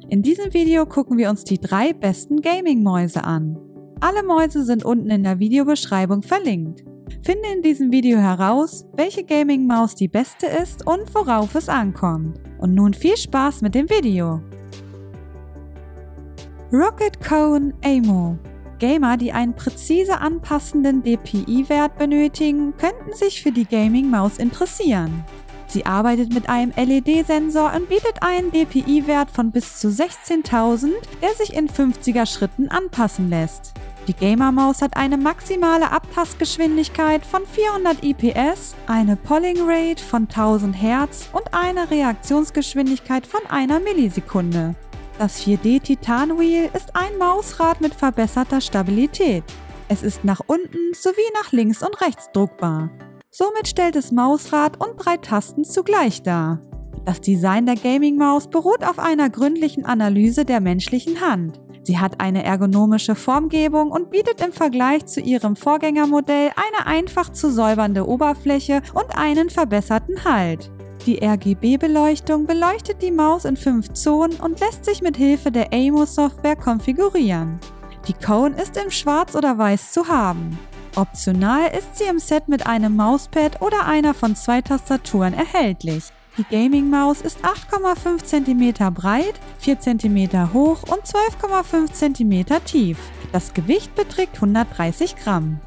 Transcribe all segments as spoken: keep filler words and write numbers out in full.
In diesem Video gucken wir uns die drei besten Gaming-Mäuse an. Alle Mäuse sind unten in der Videobeschreibung verlinkt. Finde in diesem Video heraus, welche Gaming-Maus die beste ist und worauf es ankommt. Und nun viel Spaß mit dem Video! Rocket Cone Aimo. Gamer, die einen präzise anpassenden D P I-Wert benötigen, könnten sich für die Gaming-Maus interessieren. Sie arbeitet mit einem L E D-Sensor und bietet einen D P I-Wert von bis zu sechzehntausend, der sich in fünfziger Schritten anpassen lässt. Die Gamer-Maus hat eine maximale Abtastgeschwindigkeit von vierhundert I P S, eine Polling Rate von tausend Hertz und eine Reaktionsgeschwindigkeit von einer Millisekunde. Das vier D Titan Wheel ist ein Mausrad mit verbesserter Stabilität. Es ist nach unten sowie nach links und rechts druckbar. Somit stellt es Mausrad und drei Tasten zugleich dar. Das Design der Gaming-Maus beruht auf einer gründlichen Analyse der menschlichen Hand. Sie hat eine ergonomische Formgebung und bietet im Vergleich zu ihrem Vorgängermodell eine einfach zu säubernde Oberfläche und einen verbesserten Halt. Die R G B-Beleuchtung beleuchtet die Maus in fünf Zonen und lässt sich mit Hilfe der Aimo-Software konfigurieren. Die Cone ist in Schwarz oder Weiß zu haben. Optional ist sie im Set mit einem Mauspad oder einer von zwei Tastaturen erhältlich. Die Gaming-Maus ist acht Komma fünf Zentimeter breit, vier Zentimeter hoch und zwölf Komma fünf Zentimeter tief. Das Gewicht beträgt hundertdreißig Gramm.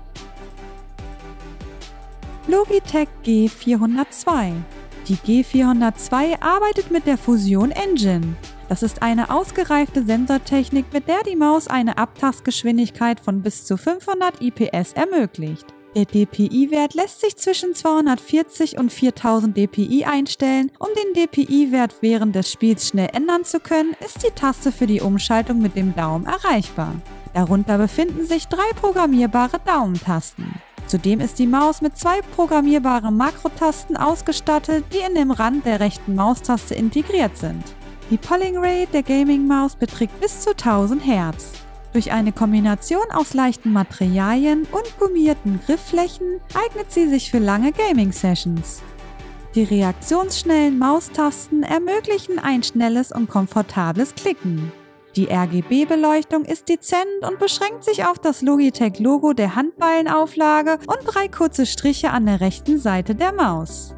Logitech G vierhundertzwei. Die G vierhundertzwei arbeitet mit der Fusion Engine. Das ist eine ausgereifte Sensortechnik, mit der die Maus eine Abtastgeschwindigkeit von bis zu fünfhundert I P S ermöglicht. Der D P I-Wert lässt sich zwischen zweihundertvierzig und viertausend D P I einstellen. Um den D P I-Wert während des Spiels schnell ändern zu können, ist die Taste für die Umschaltung mit dem Daumen erreichbar. Darunter befinden sich drei programmierbare Daumentasten. Zudem ist die Maus mit zwei programmierbaren Makrotasten ausgestattet, die in dem Rand der rechten Maustaste integriert sind. Die Polling Rate der Gaming-Maus beträgt bis zu tausend Hertz. Durch eine Kombination aus leichten Materialien und gummierten Griffflächen eignet sie sich für lange Gaming-Sessions. Die reaktionsschnellen Maustasten ermöglichen ein schnelles und komfortables Klicken. Die R G B-Beleuchtung ist dezent und beschränkt sich auf das Logitech-Logo der Handballenauflage und drei kurze Striche an der rechten Seite der Maus.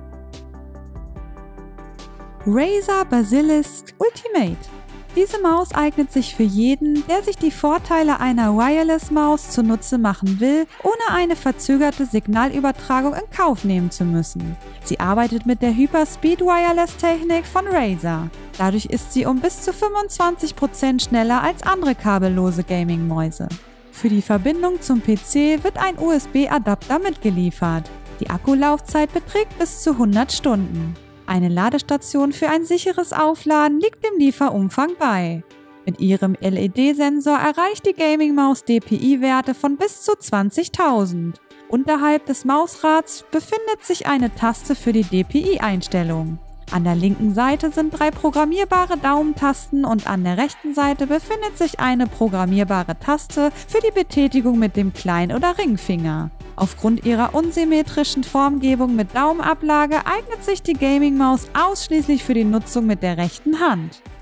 Razer Basilisk Ultimate. Diese Maus eignet sich für jeden, der sich die Vorteile einer Wireless-Maus zunutze machen will, ohne eine verzögerte Signalübertragung in Kauf nehmen zu müssen. Sie arbeitet mit der Hyperspeed Wireless-Technik von Razer. Dadurch ist sie um bis zu fünfundzwanzig Prozent schneller als andere kabellose Gaming-Mäuse. Für die Verbindung zum P C wird ein U S B-Adapter mitgeliefert. Die Akkulaufzeit beträgt bis zu hundert Stunden. Eine Ladestation für ein sicheres Aufladen liegt dem Lieferumfang bei. Mit ihrem L E D-Sensor erreicht die Gaming-Maus D P I-Werte von bis zu zwanzigtausend. Unterhalb des Mausrads befindet sich eine Taste für die D P I-Einstellung. An der linken Seite sind drei programmierbare Daumentasten und an der rechten Seite befindet sich eine programmierbare Taste für die Betätigung mit dem Klein- oder Ringfinger. Aufgrund ihrer unsymmetrischen Formgebung mit Daumenablage eignet sich die Gaming-Maus ausschließlich für die Nutzung mit der rechten Hand.